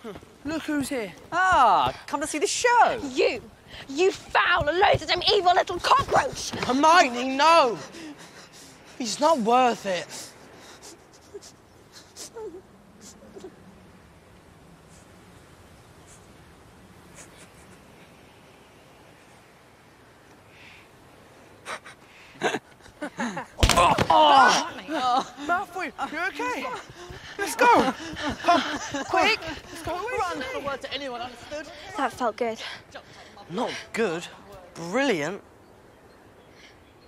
Look who's here. Ah, come to see the show. You foul, loathsome, evil little cockroach! Hermione, no! He's not worth it. Malfoy, you okay? Let's go. Quick, let's go. Run for word to anyone, understood? That felt good. Not good. Brilliant.